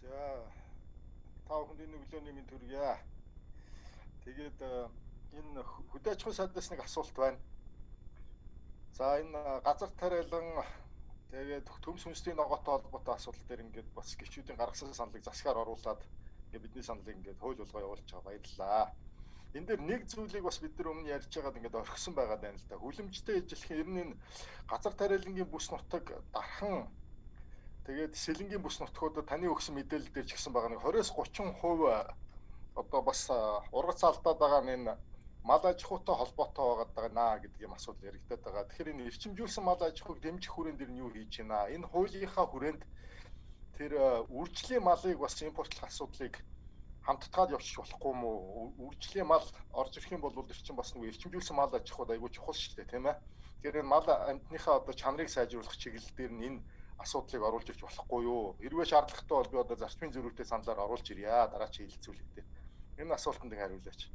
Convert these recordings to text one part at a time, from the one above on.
За та бүхэнд энэ өглөөний мэнд хүргье. Тэгээд энэ хөдөө аж ахуйн сайднаас нэг асуулт байна. За энэ газар тариалан тэгээд төмс хүнсний ногоотой холбоотой асуудал дээр ингээд бас гишүүдийн гаргасан саналыг засгаар оруулаад ингээд бидний саналыг ингээд хууль болгоо явуулж байгаа, баярлалаа. Энэ дээр нэг зүйлийг бас бид нар өмнө ярьж байгаад ингээд орхисон байгаа даа л да. Хүлэмжтэй ижилхэн ер нь энэ газар тариалангийн бүс нутаг дархан тэгээд сэлэнгийн бүс нутгуудад таны өгсөн мэдээлэл дээр ч гэсэн байгаа нэг 20-30% одоо бас ургац алдаад байгаа энэ мал аж ахуйтай холбоотой байгаа наа гэдэг юм асуудал яригдаад байгаа. Тэгэхээр энэ эрчимжүүлсэн мал аж ахуйг дэмжих хүрээнд дэр нь юу хийж байна? Энэ хуулийнхаа хүрээнд тэр үржлийн малыг бас импортлох асуудлыг хамтдаад явуулчих болохгүй мó? Үржлийн мал орж ирэх юм бол эрчим бас нэг эрчимжүүлсэн мал аж ахуйд айгүй чухал шүү дээ, тийм ээ. Тэгэхээр энэ мал амтныхаа одоо чанарыг сайжруулах чиглэл дээр нь энэ асуудлыг оруулж ирж болохгүй юу? Хэрвээ шаардлагатай бол би одоо зарчмын зөрүүтэй саналаар оруулж ирье. Дараа чи хэлэлцүүлэх дээ. Энэ асуултанд хариулаач.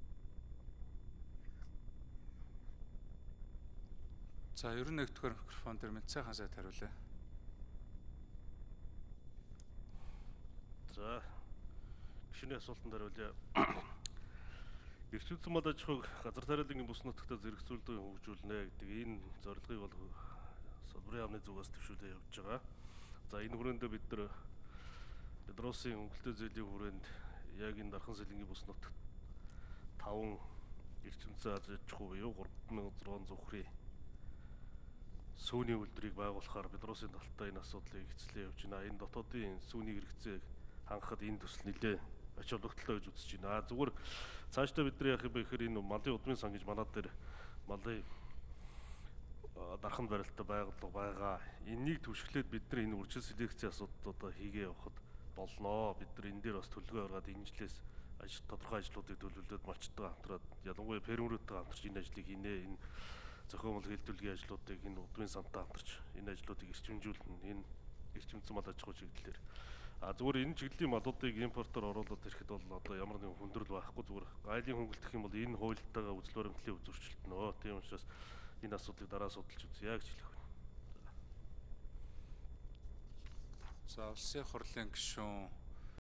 За, ер нь нэгдүгээр микрофон дээр мэд сайхан сайд хариулъя. За, гишүүний асуултанд хариулъя. Эрчимжүүлсэн мал аж ахуйг газар тариалангийн бүс нутагта зэрэгцүүлдэг хөгжүүлнэ гэдэг энэ зорилгыг бол салбарын яамны зүгээс төвшүүлээ явж байгаа. За, энэ хүрээндээ бид нар Бедросын хөнгөлтэй зээлийн хүрээнд яг энэ дархан сэлэнгийн бүс нутагт 5 эрчимцэн аз аж ахуй буюу 3600 хүрээ сүүний үйлдвэрийг байгуулахаар Бедросын талтай энэ асуудлыг эцэслээ явж байна. Энэ дотоодын сүүний хэрэгцээг хангахад энэ төсөл нэлээ ач холбогдолтой гэж үзэж байна. Зүгээр цаашдаа бид нар яах юм бэ гэхээр энэ малын удмын сан гэж манад дээр малын дархан барилтаа байгуулга байгаа. Энийг түшиглээд бид нар энэ үржил селекцийн асуудлуудаа хийгээ явахад болно. Бид нар энэ дээр бас төлөвлөгөө гаргаад энэ жилээс тодорхой ажлуудыг төлөвлөд малчтайгаа хамтраад ялангуяа фермерүүдтэйгээ хамтарч энэ ажлыг хийнэ. Энэ зохиомжтой хэлтүүлгийн ажлуудыг энэ удмын сантай хамтарч энэ ажлуудыг эрчимжүүлнэ. Энэ эрчимцэн мал аж ахуй чиглэлээр. Зүгээр энэ чиглэлийн малуудыг импортоор оруулаад ирэхэд бол одоо ямар нэгэн хүндрэл байхгүй, зүгээр гайлын хөнгөлдөх юм бол энэ хуультайгаа үзэл баримтлалын үзүүрчлэлтнөө. Тийм учраас энэ асуудлыг дараа судалж үзье гэж хэлэх байна. За, улсын хурлын гишүүн